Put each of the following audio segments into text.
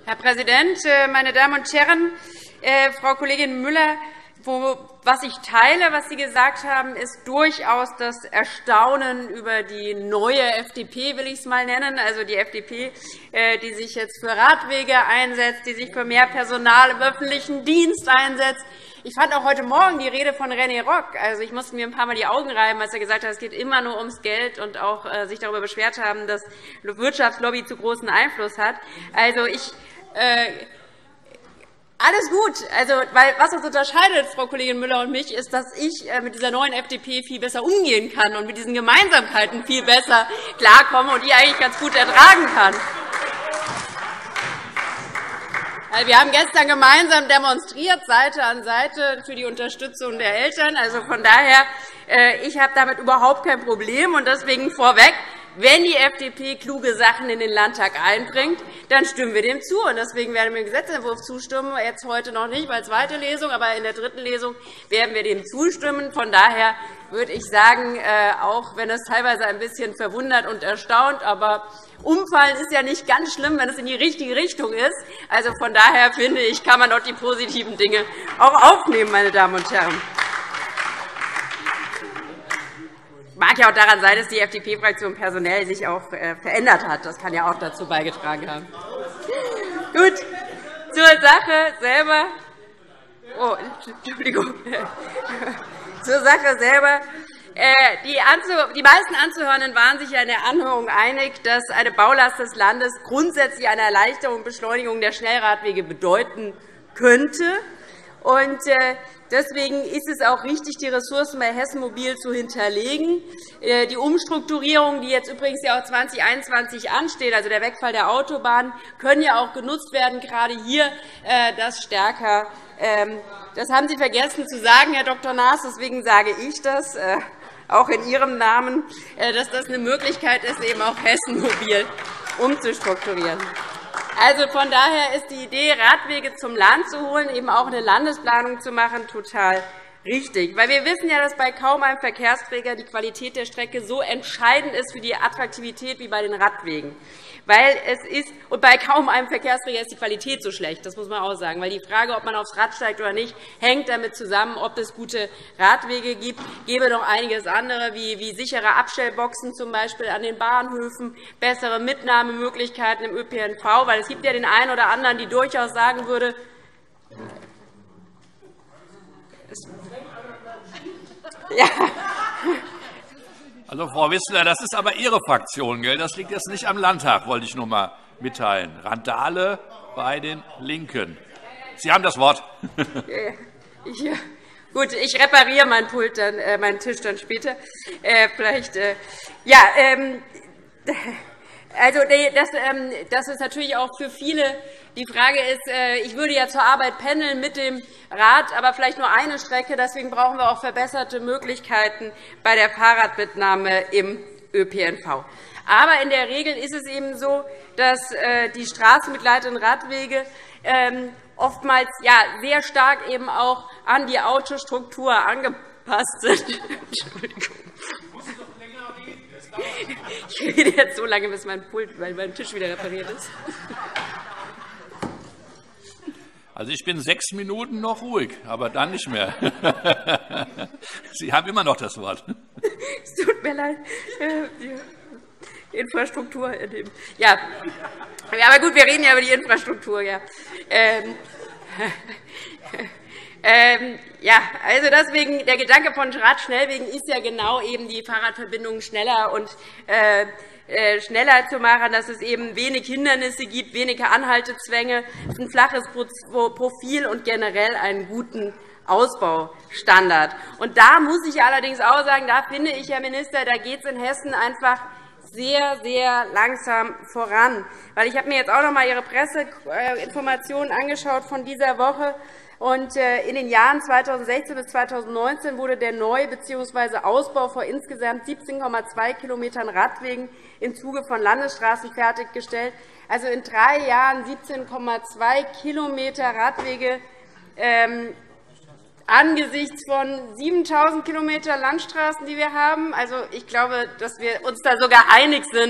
Herr Präsident, meine Damen und Herren! Frau Kollegin Müller, was ich teile, was Sie gesagt haben, ist durchaus das Erstaunen über die neue FDP, will ich es mal nennen, also die FDP, die sich jetzt für Radwege einsetzt, die sich für mehr Personal im öffentlichen Dienst einsetzt. Ich fand auch heute Morgen die Rede von René Rock. Also, ich musste mir ein paar Mal die Augen reiben, als er gesagt hat, es geht immer nur ums Geld und auch sich darüber beschwert haben, dass die Wirtschaftslobby zu großen Einfluss hat. Also, alles gut. Also, weil was uns unterscheidet, Frau Kollegin Müller und mich, ist, dass ich mit dieser neuen FDP viel besser umgehen kann und mit diesen Gemeinsamkeiten viel besser klarkomme und die eigentlich ganz gut ertragen kann. Wir haben gestern gemeinsam demonstriert, Seite an Seite, für die Unterstützung der Eltern. Also von daher, ich habe damit überhaupt kein Problem. Und deswegen vorweg, wenn die FDP kluge Sachen in den Landtag einbringt, dann stimmen wir dem zu. Und deswegen werden wir dem Gesetzentwurf zustimmen. Jetzt heute noch nicht, weil zweite Lesung, aber in der dritten Lesung werden wir dem zustimmen. Von daher würde ich sagen, auch wenn es teilweise ein bisschen verwundert und erstaunt, aber umfallen ist ja nicht ganz schlimm, wenn es in die richtige Richtung ist. Also von daher finde ich, kann man doch die positiven Dinge auch aufnehmen, meine Damen und Herren. Mag ja auch daran sein, dass die FDP-Fraktion personell sich auch verändert hat. Das kann ja auch dazu beigetragen haben. Gut, zur Sache selber. Oh, Entschuldigung. Zur Sache selber. Die meisten Anzuhörenden waren sich ja in der Anhörung einig, dass eine Baulast des Landes grundsätzlich eine Erleichterung und Beschleunigung der Schnellradwege bedeuten könnte. Deswegen ist es auch richtig, die Ressourcen bei Hessen Mobil zu hinterlegen. Die Umstrukturierungen, die jetzt übrigens ja auch 2021 ansteht, also der Wegfall der Autobahn, können ja auch genutzt werden, gerade hier das stärker. Das haben Sie vergessen zu sagen, Herr Dr. Naas, deswegen sage ich das, auch in Ihrem Namen, dass das eine Möglichkeit ist, eben auch Hessen Mobil umzustrukturieren. Also von daher ist die Idee, Radwege zum Land zu holen, eben auch eine Landesplanung zu machen, total richtig. Weil wir wissen ja, dass bei kaum einem Verkehrsträger die Qualität der Strecke so entscheidend ist für die Attraktivität wie bei den Radwegen. Und bei kaum einem Verkehrsträger ist die Qualität so schlecht, das muss man auch sagen. Weil die Frage, ob man aufs Rad steigt oder nicht, hängt damit zusammen, ob es gute Radwege gibt. Es gäbe noch einiges andere, wie sichere Abstellboxen zum Beispiel an den Bahnhöfen, bessere Mitnahmemöglichkeiten im ÖPNV. Weil es gibt ja den einen oder anderen, die durchaus sagen würde, ja. Also, Frau Wissler, das ist aber Ihre Fraktion, gell? Das liegt jetzt nicht am Landtag, wollte ich nur einmal mitteilen. Randale bei den LINKEN. Sie haben das Wort. Gut, ich repariere meinen Tisch dann später. Vielleicht, ja, also das ist natürlich auch für viele die Frage ist, ich würde ja zur Arbeit pendeln mit dem Rad, aber vielleicht nur eine Strecke. Deswegen brauchen wir auch verbesserte Möglichkeiten bei der Fahrradmitnahme im ÖPNV. Aber in der Regel ist es eben so, dass die straßenbegleitenden Radwege oftmals sehr stark eben auch an die Autostruktur angepasst sind. Entschuldigung. Ich rede jetzt so lange, bis mein Tisch wieder repariert ist. Also, ich bin 6 Minuten noch ruhig, aber dann nicht mehr. Sie haben immer noch das Wort. Es tut mir leid. Die Infrastruktur. Ja, aber gut, wir reden ja über die Infrastruktur. Ja. Ja, also deswegen, der Gedanke von Radschnellwegen ist ja genau eben die Fahrradverbindungen schneller und schneller zu machen, dass es eben wenig Hindernisse gibt, wenige Anhaltezwänge, ein flaches Profil und generell einen guten Ausbaustandard. Und da muss ich allerdings auch sagen, da finde ich, Herr Minister, da geht es in Hessen einfach sehr, sehr langsam voran. Weil ich habe mir jetzt auch noch einmal Ihre Presseinformationen angeschaut von dieser Woche. Und in den Jahren 2016 bis 2019 wurde der Neu- bzw. Ausbau vor insgesamt 17,2 km Radwegen im Zuge von Landesstraßen fertiggestellt. Also in 3 Jahren 17,2 km Radwege angesichts von 7.000 km Landstraßen, die wir haben. Also ich glaube, dass wir uns da sogar einig sind,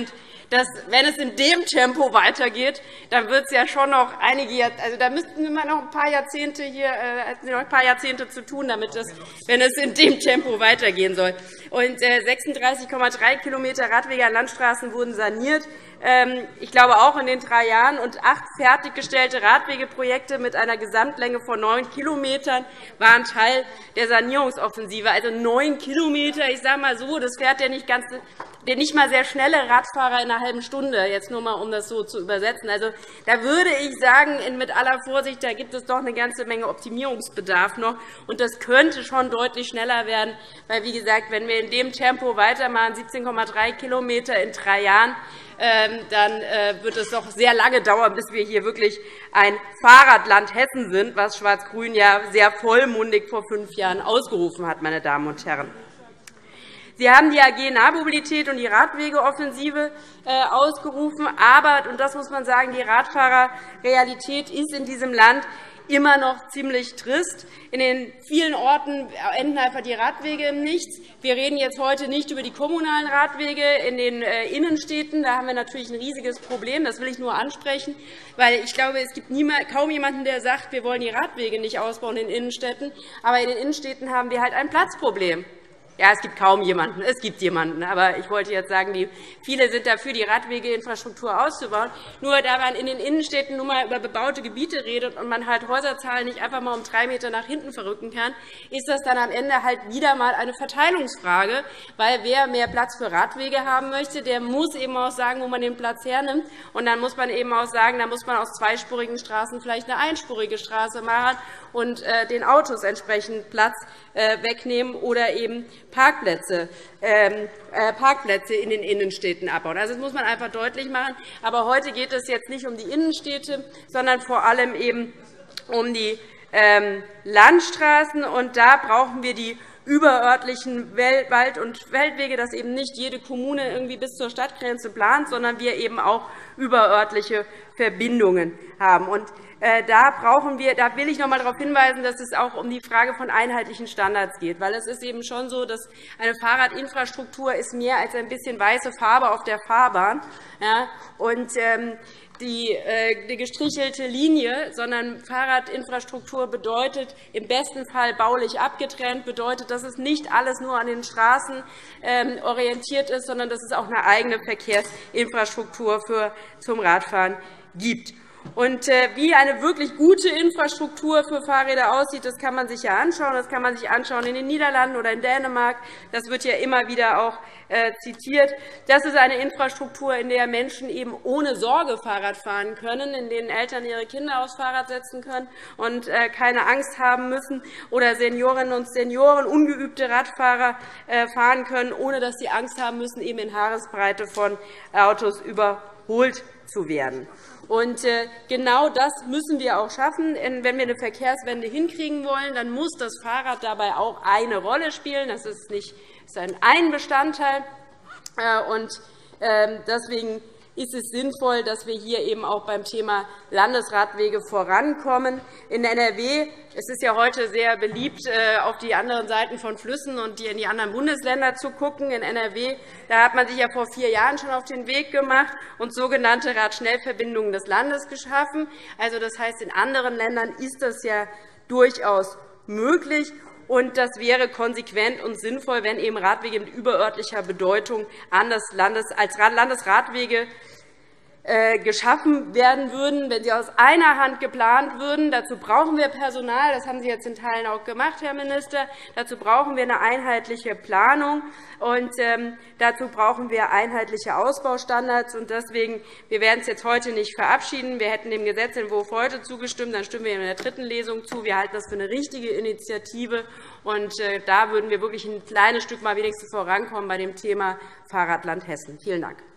dass, wenn es in dem Tempo weitergeht, dann wird es ja schon noch einige, also da müssten wir noch ein paar Jahrzehnte zu tun, damit es, wenn es in dem Tempo weitergehen soll. Und 36,3 Kilometer Radwege an Landstraßen wurden saniert. Ich glaube auch in den 3 Jahren, und 8 fertiggestellte Radwegeprojekte mit einer Gesamtlänge von 9 Kilometern waren Teil der Sanierungsoffensive. Also 9 Kilometer, ich sage mal so, das fährt der nicht mal sehr schnelle Radfahrer in einer halben Stunde, jetzt nur mal, um das so zu übersetzen. Also, da würde ich sagen, mit aller Vorsicht, da gibt es doch eine ganze Menge Optimierungsbedarf noch. Und das könnte schon deutlich schneller werden, weil, wie gesagt, wenn wir in dem Tempo weitermachen, 17,3 Kilometer in 3 Jahren, dann wird es doch sehr lange dauern, bis wir hier wirklich ein Fahrradland Hessen sind, was Schwarz-Grün ja sehr vollmundig vor 5 Jahren ausgerufen hat, meine Damen und Herren. Sie haben die AG Nahmobilität und die Radwegeoffensive ausgerufen. Aber, und das muss man sagen, die Radfahrerrealität ist in diesem Land immer noch ziemlich trist. In den vielen Orten enden einfach die Radwege im Nichts. Wir reden jetzt heute nicht über die kommunalen Radwege in den Innenstädten. Da haben wir natürlich ein riesiges Problem. Das will ich nur ansprechen, weil ich glaube, es gibt kaum jemanden, der sagt, wir wollen die Radwege nicht ausbauen in den Innenstädten. Aber in den Innenstädten haben wir halt ein Platzproblem. Ja, es gibt kaum jemanden. Es gibt jemanden. Aber ich wollte jetzt sagen, viele sind dafür, die Radwegeinfrastruktur auszubauen. Nur da man in den Innenstädten nur mal über bebaute Gebiete redet und man halt Häuserzahlen nicht einfach mal um 3 Meter nach hinten verrücken kann, ist das dann am Ende halt wieder mal eine Verteilungsfrage. Weil wer mehr Platz für Radwege haben möchte, der muss eben auch sagen, wo man den Platz hernimmt. Und dann muss man eben auch sagen, da muss man aus zweispurigen Straßen vielleicht eine einspurige Straße machen und den Autos entsprechend Platz wegnehmen oder eben Parkplätze in den Innenstädten abbauen. Also das muss man einfach deutlich machen. Aber heute geht es jetzt nicht um die Innenstädte, sondern vor allem eben um die Landstraßen. Und da brauchen wir die überörtlichen Wald- und Feldwege, dass eben nicht jede Kommune irgendwie bis zur Stadtgrenze plant, sondern wir eben auch überörtliche Verbindungen haben. Und da will ich noch einmal darauf hinweisen, dass es auch um die Frage von einheitlichen Standards geht. Weil es ist eben schon so, dass eine Fahrradinfrastruktur ist mehr als ein bisschen weiße Farbe auf der Fahrbahn. Ja, und die gestrichelte Linie, sondern Fahrradinfrastruktur bedeutet im besten Fall baulich abgetrennt, bedeutet, dass es nicht alles nur an den Straßen orientiert ist, sondern dass es auch eine eigene Verkehrsinfrastruktur zum Radfahren gibt. Und wie eine wirklich gute Infrastruktur für Fahrräder aussieht, das kann man sich ja anschauen. Das kann man sich anschauen in den Niederlanden oder in Dänemark. Das wird ja immer wieder auch zitiert. Das ist eine Infrastruktur, in der Menschen eben ohne Sorge Fahrrad fahren können, in denen Eltern ihre Kinder aufs Fahrrad setzen können und keine Angst haben müssen, oder Seniorinnen und Senioren, ungeübte Radfahrer fahren können, ohne dass sie Angst haben müssen, eben in Haaresbreite von Autos überholt zu werden. Und genau das müssen wir auch schaffen. Wenn wir eine Verkehrswende hinkriegen wollen, dann muss das Fahrrad dabei auch eine Rolle spielen. Das ist ein Bestandteil. Und deswegen ist es sinnvoll, dass wir hier eben auch beim Thema Landesradwege vorankommen. In NRW, es ist ja heute sehr beliebt, auf die anderen Seiten von Flüssen und in die anderen Bundesländer zu gucken. In NRW da hat man sich ja vor 4 Jahren schon auf den Weg gemacht und sogenannte Radschnellverbindungen des Landes geschaffen. Also, das heißt, in anderen Ländern ist das ja durchaus möglich. Und das wäre konsequent und sinnvoll, wenn eben Radwege mit überörtlicher Bedeutung als Landesradwege geschaffen werden würden, wenn sie aus einer Hand geplant würden. Dazu brauchen wir Personal. Das haben Sie jetzt in Teilen auch gemacht, Herr Minister. Dazu brauchen wir eine einheitliche Planung, und dazu brauchen wir einheitliche Ausbaustandards. Und deswegen, wir werden es jetzt heute nicht verabschieden. Wir hätten dem Gesetzentwurf heute zugestimmt. Dann stimmen wir in der 3. Lesung zu. Wir halten das für eine richtige Initiative. Und da würden wir wirklich ein kleines Stück mal wenigstens vorankommen bei dem Thema Fahrradland Hessen. Vielen Dank.